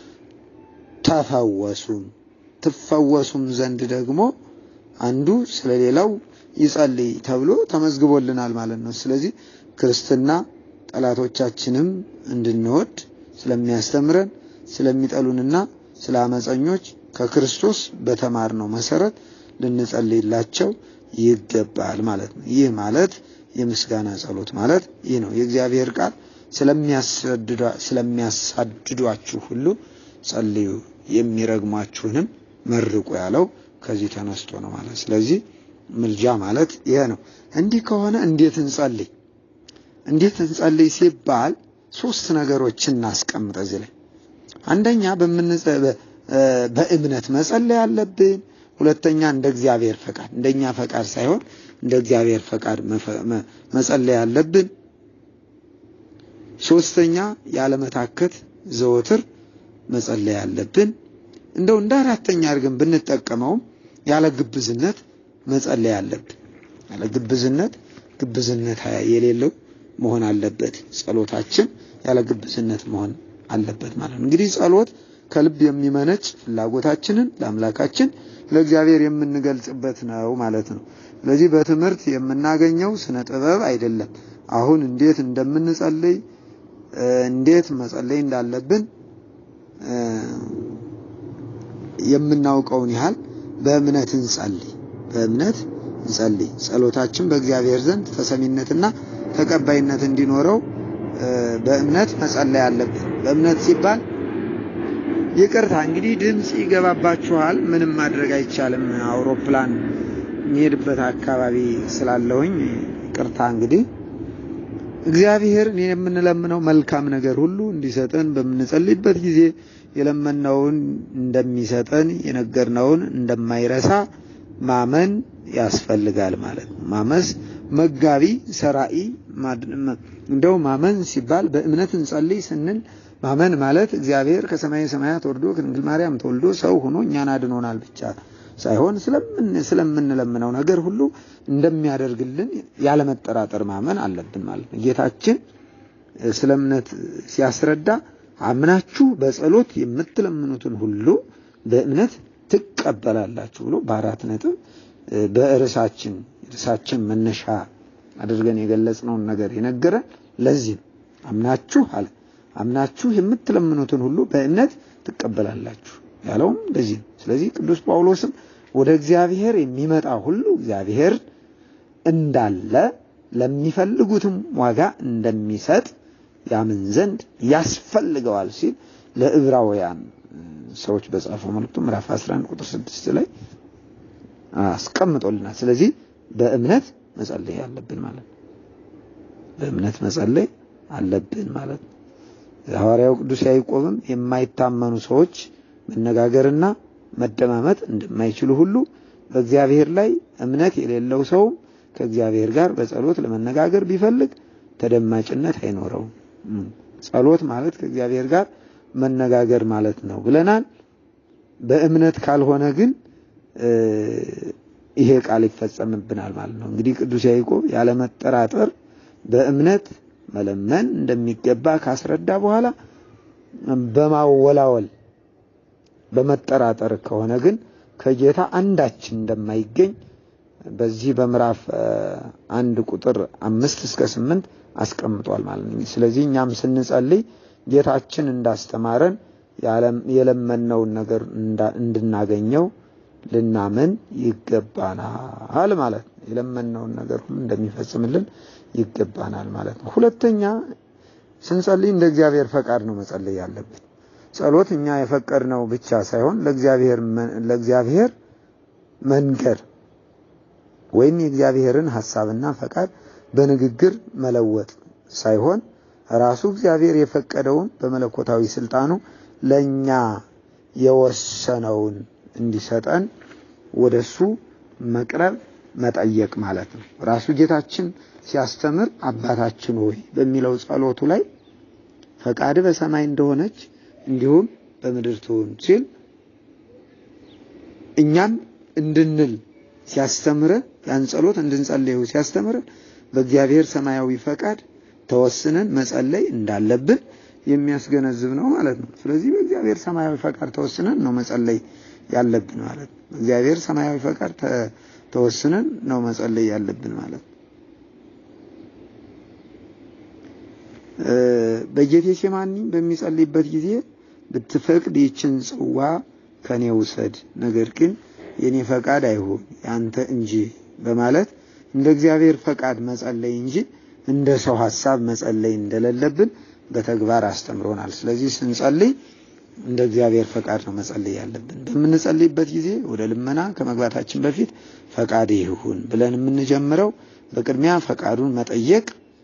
ተፈወሱም ትፈወሱም ዘንድ ደግሞ አንዱ ስለሌላው ይጸልይ ተብሎ ተመዝግቦልናል ማለት ነው። ስለዚህ ክርስትና ጠላቶቻችንም እንድንወድ ስለሚያስተምረን ስለሚጠሉንና ስለ አመፀኞች ከክርስቶስ በተማርነው መሰረት ልንጸልይላቸው ይገባል ማለት ነው። ይህ ማለት የምስጋና ጸሎት ማለት ይህ ነው። የእግዚአብሔር ቃል ስለሚያሳድዷችሁ ሁሉ ጸልዩ የሚረግሟችሁንም መርቁ ያለው ከዚህ ተነስቶ ነው ማለት። ስለዚህ ምልጃ ማለት ይሄ ነው። እንዲህ ከሆነ እንዴት እንጸልይ? እንዴት እንጸልይ ሲባል ሶስት ነገሮችን እናስቀምጥ እዚህ ላይ። አንደኛ በእምነት መጸለይ አለብን። ሁለተኛ እንደ እግዚአብሔር ፈቃድ እንደኛ ፈቃድ ሳይሆን እንደ እግዚአብሔር ፈቃድ መጸለይ አለብን። ሶስተኛ ያለመታከት ዘወትር መጸለይ አለብን። እንደው እንደ አራተኛ አድርገን ብንጠቀመው ያለ ግብዝነት መጸለይ አለብን። ያለ ግብዝነት ግብዝነት የሌለው መሆን አለበት። ጸሎታችን ያለ ግብዝነት መሆን አለበት ማለት ነው። እንግዲህ ጸሎት ከልብ የሚመነጭ ፍላጎታችንን ለአምላካችን ለእግዚአብሔር የምንገልጽበት ነው ማለት ነው። ስለዚህ በትምህርት የምናገኘው ስነ ጥበብ አይደለም። አሁን እንዴት እንደምንጸልይ እንዴት መጸለይ እንዳለብን የምናውቀውን ያህል በእምነት እንጸልይ በእምነት እንጸልይ። ጸሎታችን በእግዚአብሔር ዘንድ ተሰሚነትና ተቀባይነት እንዲኖረው በእምነት መጸለይ አለብን። በእምነት ሲባል ይቅርታ እንግዲህ ድምጽ ይገባባችኋል፣ ምንም ማድረግ አይቻልም። አውሮፕላን የሚሄድበት አካባቢ ስላለሁኝ ይቅርታ። እንግዲህ እግዚአብሔር የምንለምነው መልካም ነገር ሁሉ እንዲሰጠን በምንጸልይበት ጊዜ የለመነውን እንደሚሰጠን የነገርነውን እንደማይረሳ ማመን ያስፈልጋል ማለት ነው። ማመስ መጋቢ ሰራኢ እንደው ማመን ሲባል በእምነት እንጸልይ ስንል ማመን ማለት እግዚአብሔር ከሰማይ ሰማያት ወርዶ ከድንግል ማርያም ተወልዶ ሰው ሆኖ እኛን አድኖናል ብቻ ሳይሆን ስለምን ስለምንለምነው ነገር ሁሉ እንደሚያደርግልን ያለ መጠራጠር ማመን አለብን ማለት ነው። ጌታችን ስለ እምነት ሲያስረዳ አምናችሁ በጸሎት የምትለምኑትን ሁሉ በእምነት ትቀበላላችሁ ብሎ በአራት ነጥብ በእርሳችን እርሳችን መነሻ አድርገን የገለጽነውን ነገር የነገረን ለዚህ ነው። አምናችሁ አለ አምናችሁ የምትለምኑትን ሁሉ በእምነት ትቀበላላችሁ ያለው እንደዚህ። ስለዚህ ቅዱስ ጳውሎስም ወደ እግዚአብሔር የሚመጣ ሁሉ እግዚአብሔር እንዳለ ለሚፈልጉትም ዋጋ እንደሚሰጥ ያምን ዘንድ ያስፈልገዋል ሲል ለዕብራውያን ሰዎች በጻፈው መልእክቱ ምዕራፍ አስራ አንድ ቁጥር ስድስት ላይ አስቀምጦልናል። ስለዚህ በእምነት መጸለይ አለብን ማለት ነው። በእምነት መጸለይ አለብን ማለት ነው። ሐዋርያው ቅዱስ ያዕቆብም የማይታመኑ ሰዎች መነጋገርና መደማመጥ እንደማይችሉ ሁሉ በእግዚአብሔር ላይ እምነት የሌለው ሰው ከእግዚአብሔር ጋር በጸሎት ለመነጋገር ቢፈልግ ተደማጭነት አይኖረውም። ጸሎት ማለት ከእግዚአብሔር ጋር መነጋገር ማለት ነው ብለናል። በእምነት ካልሆነ ግን ይሄ ቃል ይፈጸምብናል ማለት ነው። እንግዲህ ቅዱስ ያዕቆብ ያለ መጠራጠር በእምነት መለመን እንደሚገባ ካስረዳ በኋላ በማወላወል በመጠራጠር ከሆነ ግን ከጌታ አንዳች እንደማይገኝ በዚህ በምዕራፍ አንድ ቁጥር አምስት እስከ ስምንት አስቀምጧል ማለት ነው። ስለዚህ እኛም ስንጸልይ ጌታችን እንዳስተማረን የለመነውን ነገር እንድናገኘው ልናምን ይገባናል ማለት ነው። የለመነውን ነገር ሁሉ እንደሚፈጽምልን ይገባናል ማለት ነው። ሁለተኛ ስንጸልይ እንደ እግዚአብሔር ፈቃድ ነው መጸለይ ያለብን። ጸሎት እኛ የፈቀድነው ብቻ ሳይሆን ለእግዚአብሔር ለእግዚአብሔር መንገር ወይም የእግዚአብሔርን ሐሳብና ፈቃድ በንግግር መለወጥ ሳይሆን ራሱ እግዚአብሔር የፈቀደውን በመለኮታዊ ስልጣኑ ለኛ የወሰነውን እንዲሰጠን ወደሱ መቅረብ መጠየቅ ማለት ነው። ራሱ ጌታችን ሲያስተምር አባታችን ሆይ በሚለው ጸሎቱ ላይ ፈቃድ በሰማይ እንደሆነች እንዲሁም በምድር ትሁን ሲል እኛም እንድንል ሲያስተምረን ያን ጸሎት እንድንጸልየው ሲያስተምረን በእግዚአብሔር ሰማያዊ ፈቃድ ተወስነን መጸለይ እንዳለብን የሚያስገነዝብ ነው ማለት ነው። ስለዚህ በእግዚአብሔር ሰማያዊ ፈቃድ ተወስነን ነው መጸለይ ያለብን ማለት ነው። በእግዚአብሔር ሰማያዊ ፈቃድ ተወስነን ነው መጸለይ ያለብን ማለት ነው። በጌቴሴማኒ በሚጸልይበት ጊዜ ብትፈቅድ ይችን ጽዋ ከኔ ውሰድ፣ ነገር ግን የኔ ፈቃድ አይሁን ያንተ እንጂ በማለት እንደ እግዚአብሔር ፈቃድ መጸለይ እንጂ እንደ ሰው ሐሳብ መጸለይ እንደሌለብን በተግባር አስተምሮናል። ስለዚህ ስንጸልይ እንደ እግዚአብሔር ፈቃድ ነው መጸለይ ያለብን። በምንጸልይበት ጊዜ ወደ ልመና ከመግባታችን በፊት ፈቃድ ይሁን ብለን የምንጀምረው በቅድሚያ ፈቃዱን መጠየቅ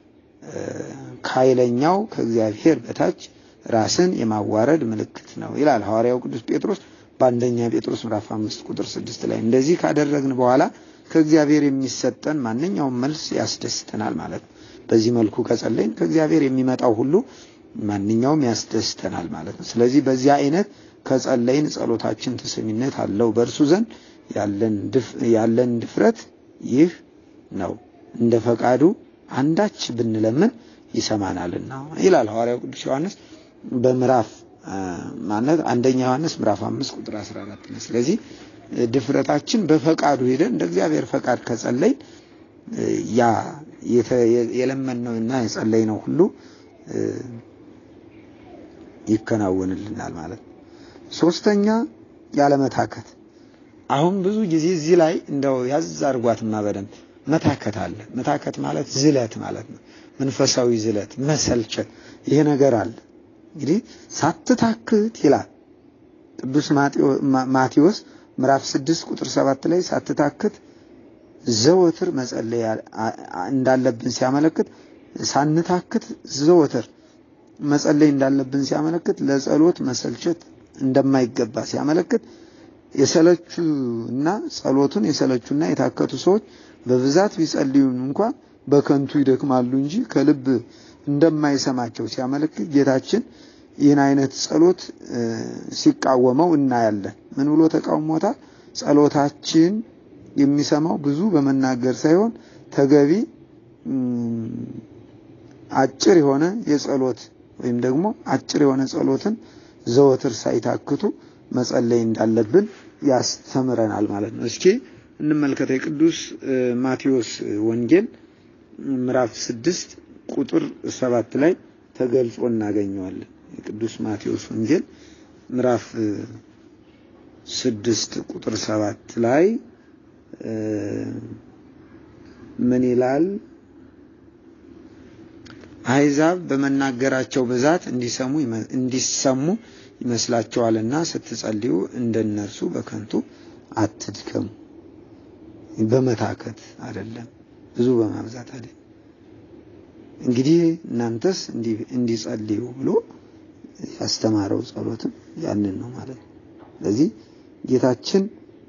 ከኃይለኛው ከእግዚአብሔር በታች ራስን የማዋረድ ምልክት ነው ይላል ሐዋርያው ቅዱስ ጴጥሮስ በአንደኛ ጴጥሮስ ምዕራፍ አምስት ቁጥር ስድስት ላይ። እንደዚህ ካደረግን በኋላ ከእግዚአብሔር የሚሰጠን ማንኛውም መልስ ያስደስተናል ማለት ነው። በዚህ መልኩ ከጸለይን ከእግዚአብሔር የሚመጣው ሁሉ ማንኛውም ያስደስተናል ማለት ነው። ስለዚህ በዚህ አይነት ከጸለይን ጸሎታችን ተሰሚነት አለው በእርሱ ዘንድ ያለን ያለን ድፍረት ይህ ነው። እንደ ፈቃዱ አንዳች ብንለምን ይሰማናልና ይላል ሐዋርያው ቅዱስ ዮሐንስ በምዕራፍ ማለት አንደኛ ዮሐንስ ምዕራፍ አምስት ቁጥር አስራ አራት ነው። ስለዚህ ድፍረታችን በፈቃዱ ሄደን እንደ እግዚአብሔር ፈቃድ ከጸለይ ያ የለመነውና የጸለይነው ሁሉ ይከናወንልናል ማለት ነው። ሶስተኛ ያለመታከት። አሁን ብዙ ጊዜ እዚህ ላይ እንደው ያዝ አርጓትማ በደንብ መታከት አለ። መታከት ማለት ዝለት ማለት ነው። መንፈሳዊ ዝለት፣ መሰልቸት ይሄ ነገር አለ። እንግዲህ ሳትታክት ይላል ቅዱስ ማቴዎስ ምዕራፍ ስድስት ቁጥር ሰባት ላይ ሳትታክት ዘወትር መጸለይ እንዳለብን ሲያመለክት ሳንታክት ዘወትር መጸለይ እንዳለብን ሲያመለክት ለጸሎት መሰልቸት እንደማይገባ ሲያመለክት የሰለቹና ጸሎቱን የሰለቹና የታከቱ ሰዎች በብዛት ቢጸልዩን እንኳን በከንቱ ይደክማሉ እንጂ ከልብ እንደማይሰማቸው ሲያመለክት ጌታችን ይህን አይነት ጸሎት ሲቃወመው እናያለን። ምን ብሎ ተቃውሞታል? ጸሎታችን የሚሰማው ብዙ በመናገር ሳይሆን ተገቢ አጭር የሆነ የጸሎት ወይም ደግሞ አጭር የሆነ ጸሎትን ዘወትር ሳይታክቱ መጸለይ እንዳለብን ያስተምረናል ማለት ነው። እስኪ እንመልከተው። የቅዱስ ማቴዎስ ወንጌል ምዕራፍ ስድስት ቁጥር ሰባት ላይ ተገልጾ እናገኘዋለን። የቅዱስ ማቴዎስ ወንጌል ምዕራፍ ስድስት ቁጥር ሰባት ላይ ምን ይላል? አሕዛብ በመናገራቸው ብዛት እንዲሰሙ እንዲሰሙ ይመስላችኋልና ስትጸልዩ እንደነርሱ በከንቱ አትድከሙ። በመታከት አይደለም፣ ብዙ በማብዛት አይደለም። እንግዲህ እናንተስ እንዲጸልዩ ብሎ ያስተማረው ጸሎትም ያንን ነው ማለት ነው። ስለዚህ ጌታችን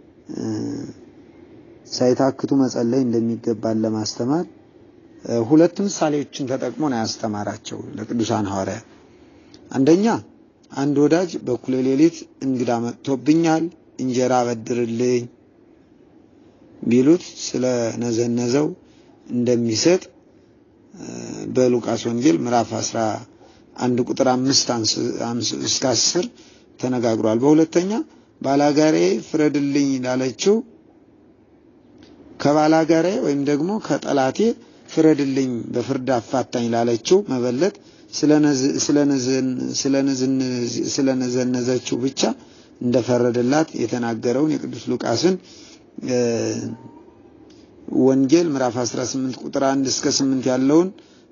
ሳይታክቱ መጸለይ እንደሚገባን ለማስተማር ሁለት ምሳሌዎችን ተጠቅሞ ነው ያስተማራቸው ለቅዱሳን ሐዋርያት። አንደኛ አንድ ወዳጅ በኩለ ሌሊት እንግዳ መጥቶብኛል እንጀራ አበድርልኝ ቢሉት ስለነዘነዘው እንደሚሰጥ በሉቃስ ወንጌል ምዕራፍ አስራ አንድ ቁጥር አምስት እስከ አስር ተነጋግሯል። በሁለተኛ ባላጋሬ ፍረድልኝ ላለችው ከባላጋሬ ወይም ደግሞ ከጠላቴ ፍረድልኝ በፍርድ አፋታኝ ላለችው መበለት ስለነዘነዘችው ብቻ እንደፈረደላት የተናገረውን የቅዱስ ሉቃስን ወንጌል ምዕራፍ አስራ ስምንት ቁጥር አንድ እስከ ስምንት ያለውን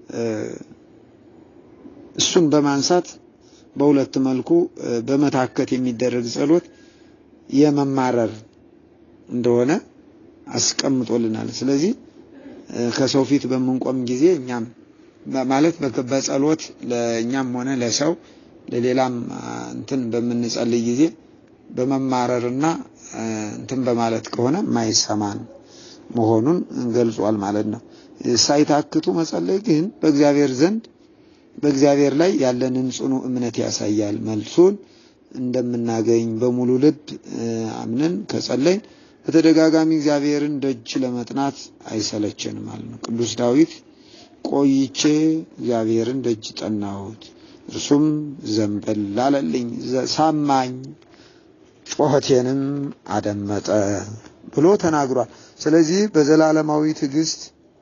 እሱን በማንሳት በሁለት መልኩ በመታከት የሚደረግ ጸሎት የመማረር እንደሆነ አስቀምጦልናል። ስለዚህ ከሰው ፊት በመንቆም ጊዜ እኛም ማለት በጸሎት ለኛም ሆነ ለሰው ለሌላም እንትን በመንጸልይ ጊዜ በመማረርና እንትን በማለት ከሆነ ማይሰማን መሆኑን ገልጿል ማለት ነው። ሳይታክቱ መጸለይ ግን በእግዚአብሔር ዘንድ በእግዚአብሔር ላይ ያለንን ጽኑ እምነት ያሳያል። መልሱን እንደምናገኝ በሙሉ ልብ አምነን ከጸለይን በተደጋጋሚ እግዚአብሔርን ደጅ ለመጥናት አይሰለቸንም ማለት ነው። ቅዱስ ዳዊት ቆይቼ እግዚአብሔርን ደጅ ጠናሁት እርሱም ዘንበል አለልኝ ሰማኝ ጮኸቴንም አደመጠ ብሎ ተናግሯል። ስለዚህ በዘላለማዊ ትዕግስት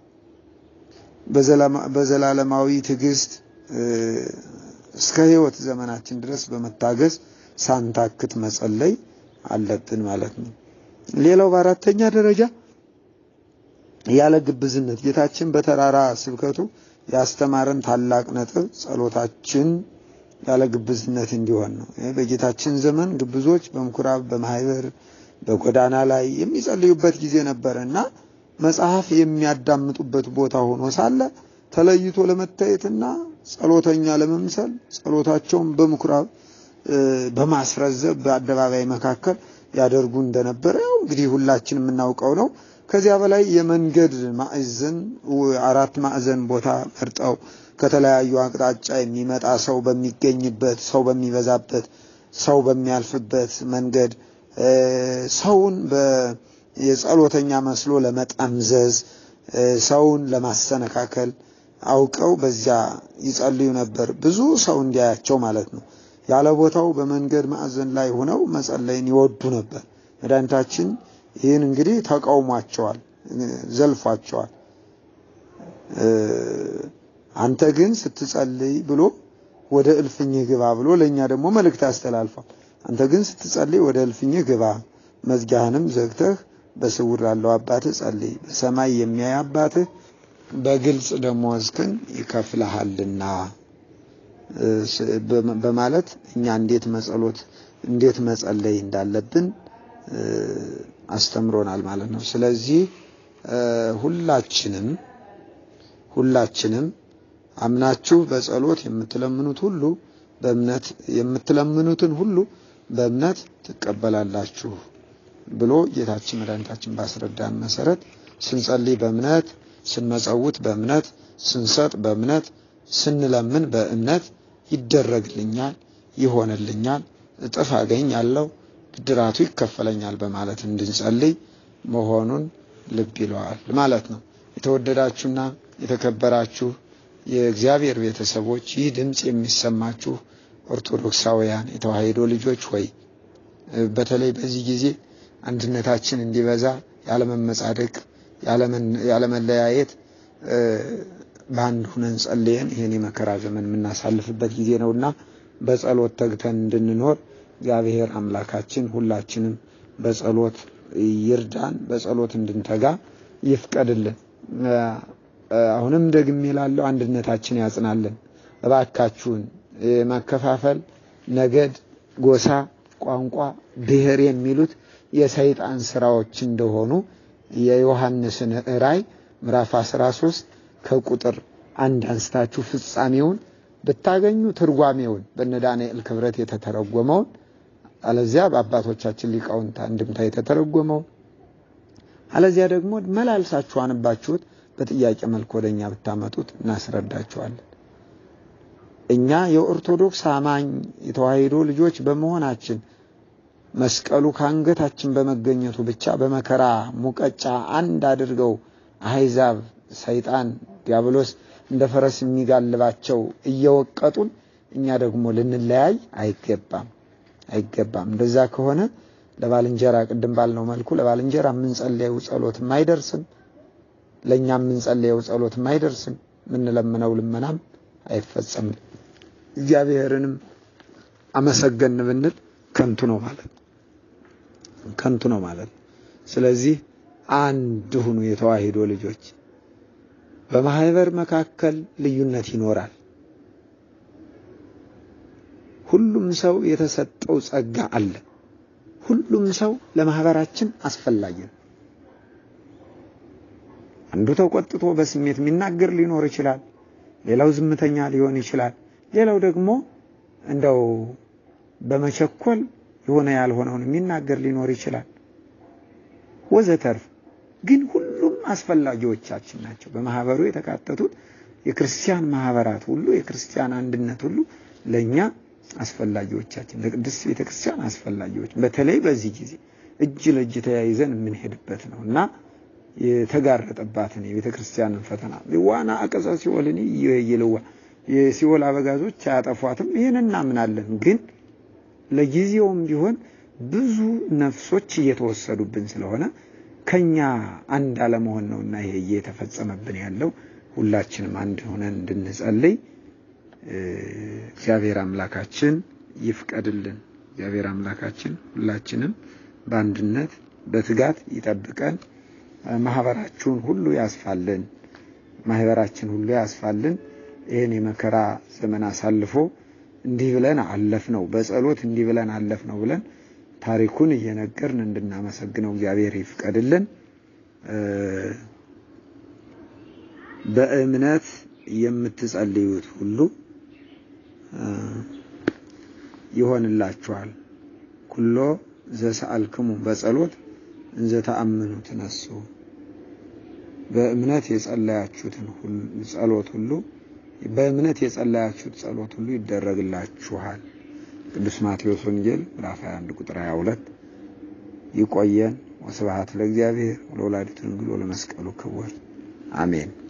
በዘላለማዊ ትዕግስት እስከ ሕይወት ዘመናችን ድረስ በመታገስ ሳንታክት መጸለይ አለብን ማለት ነው። ሌላው በአራተኛ ደረጃ ያለ ግብዝነት ጌታችን በተራራ ስብከቱ ያስተማረን ታላቅ ነጥብ ጸሎታችን ያለ ግብዝነት እንዲሆን ነው። በጌታችን ዘመን ግብዞች በምኩራብ በማህበር በጎዳና ላይ የሚጸልዩበት ጊዜ ነበርና መጽሐፍ የሚያዳምጡበት ቦታ ሆኖ ሳለ ተለይቶ ለመታየትና ጸሎተኛ ለመምሰል ጸሎታቸውን በምኩራብ በማስረዘብ በአደባባይ መካከል ያደርጉ እንደነበረ እንግዲህ ሁላችንም እናውቀው ነው። ከዚያ በላይ የመንገድ ማዕዘን አራት ማዕዘን ቦታ መርጠው ከተለያዩ አቅጣጫ የሚመጣ ሰው በሚገኝበት ሰው በሚበዛበት ሰው በሚያልፍበት መንገድ ሰውን በየጸሎተኛ መስሎ ለመጠምዘዝ ሰውን ለማሰነካከል አውቀው በዚያ ይጸልዩ ነበር፣ ብዙ ሰው እንዲያያቸው ማለት ነው። ያለ ቦታው በመንገድ ማዕዘን ላይ ሆነው መጸለይን ይወዱ ነበር። መድኃኒታችን ይህን እንግዲህ ተቃውሟቸዋል፣ ዘልፏቸዋል። አንተ ግን ስትጸልይ ብሎ ወደ እልፍኝህ ግባ ብሎ ለኛ ደግሞ መልእክት አስተላልፏል። አንተ ግን ስትጸልይ ወደ እልፍኝህ ግባ፣ መዝጊያህንም ዘግተህ በስውር ላለው አባትህ ጸልይ፣ በሰማይ የሚያይ አባትህ በግልጽ ደሞዝህን ይከፍልሃልና በማለት እኛ እንዴት መጸሎት እንዴት መጸለይ እንዳለብን አስተምሮናል ማለት ነው። ስለዚህ ሁላችንም ሁላችንም አምናችሁ በጸሎት የምትለምኑት ሁሉ በእምነት የምትለምኑትን ሁሉ በእምነት ትቀበላላችሁ ብሎ ጌታችን መድኃኒታችን ባስረዳን መሰረት ስንጸልይ በእምነት ስንመጸውት በእምነት ስንሰጥ በእምነት ስንለምን በእምነት ይደረግልኛል፣ ይሆንልኛል፣ እጥፍ አገኛለሁ፣ ብድራቱ ይከፈለኛል በማለት እንድንጸልይ መሆኑን ልብ ይለዋል ማለት ነው። የተወደዳችሁና የተከበራችሁ የእግዚአብሔር ቤተሰቦች ይህ ድምጽ የሚሰማችሁ ኦርቶዶክሳውያን የተዋሕዶ ልጆች ሆይ በተለይ በዚህ ጊዜ አንድነታችን እንዲበዛ ያለመመጻደቅ ያለመለያየት በአንድ ሆነን ጸልየን ይሄን የመከራ ዘመን የምናሳልፍበት ጊዜ ነውና በጸሎት ተግተን እንድንኖር እግዚአብሔር አምላካችን ሁላችንም በጸሎት ይርዳን፣ በጸሎት እንድንተጋ ይፍቀድልን። አሁንም ደግሜ እላለሁ አንድነታችን ያጽናልን። እባካችሁን መከፋፈል ነገድ፣ ጎሳ፣ ቋንቋ፣ ብሔር የሚሉት የሰይጣን ስራዎች እንደሆኑ የዮሐንስን ራእይ ምዕራፍ አስራ ሶስት ከቁጥር አንድ አንስታችሁ ፍጻሜውን ብታገኙ ትርጓሜውን በእነ ዳንኤል ክብረት የተተረጎመውን አለዚያ በአባቶቻችን ሊቃውንት አንድምታ የተተረጎመው አለዚያ ደግሞ መላልሳችሁ አንባችሁት በጥያቄ መልክ ወደኛ ብታመጡት እናስረዳችኋለን። እኛ የኦርቶዶክስ አማኝ የተዋሕዶ ልጆች በመሆናችን መስቀሉ ካንገታችን በመገኘቱ ብቻ በመከራ ሙቀጫ አንድ አድርገው አሕዛብ ሰይጣን ዲያብሎስ እንደ ፈረስ የሚጋልባቸው እየወቀጡን እኛ ደግሞ ልንለያይ አይገባም አይገባም። እንደዛ ከሆነ ለባልንጀራ ቅድም ባልነው መልኩ ለባልንጀራ ምን ጸልየው ጸሎት ማይደርስም፣ ለኛም ምን ጸልየው ጸሎት ማይደርስም፣ ምን ለምነው ልመናም አይፈጸምም። እግዚአብሔርንም አመሰገን ብንል ከንቱ ነው ማለት ከንቱ ነው ማለት። ስለዚህ አንድ ሁኑ የተዋሕዶ ልጆች። በማህበር መካከል ልዩነት ይኖራል። ሁሉም ሰው የተሰጠው ጸጋ አለ። ሁሉም ሰው ለማህበራችን አስፈላጊ ነው። አንዱ ተቆጥቶ በስሜት የሚናገር ሊኖር ይችላል። ሌላው ዝምተኛ ሊሆን ይችላል። ሌላው ደግሞ እንደው በመቸኮል የሆነ ያልሆነውን የሚናገር ሊኖር ይችላል ወዘተርፍ። ግን ሁሉም አስፈላጊዎቻችን ናቸው። በማህበሩ የተካተቱት የክርስቲያን ማህበራት ሁሉ የክርስቲያን አንድነት ሁሉ ለኛ አስፈላጊዎቻችን፣ ለቅድስት ቤተክርስቲያን አስፈላጊዎች፣ በተለይ በዚህ ጊዜ እጅ ለእጅ ተያይዘን የምንሄድበት ነውና የተጋረጠባትን የቤተክርስቲያንን ፈተና ዋና አቀዛ ሲኦልን ይይልዋ የሲኦል አበጋዞች አያጠፏትም። ይሄንን እናምናለን። ግን ለጊዜውም ቢሆን ብዙ ነፍሶች እየተወሰዱብን ስለሆነ ከኛ አንድ አለመሆን ነውና ይሄ እየተፈጸመብን ያለው ሁላችንም አንድ ሆነን እንድንጸልይ እግዚአብሔር አምላካችን ይፍቀድልን። እግዚአብሔር አምላካችን ሁላችንም በአንድነት በትጋት ይጠብቀን። ማህበራችሁን ሁሉ ያስፋልን። ማህበራችን ሁሉ ያስፋልን። ይሄን የመከራ ዘመን አሳልፎ እንዲህ ብለን አለፍነው፣ በጸሎት እንዲህ ብለን አለፍነው ብለን ታሪኩን እየነገርን እንድናመሰግነው እግዚአብሔር ይፍቀድልን። በእምነት የምትጸልዩት ሁሉ ይሆንላችኋል። ኩሎ ዘሰአልክሙ በጸሎት እንዘ ተአምኑ ተነሱ። በእምነት የጸለያችሁትን ሁሉ ጸሎት ሁሉ በእምነት የጸለያችሁት ጸሎት ሁሉ ይደረግላችኋል። ቅዱስ ማቴዎስ ወንጌል ምዕራፍ ሃያ አንድ ቁጥር ሃያ ሁለት። ይቆየን። ወስብሐት ለእግዚአብሔር ወለወላዲቱ ድንግል ወለመስቀሉ ክቡር አሜን።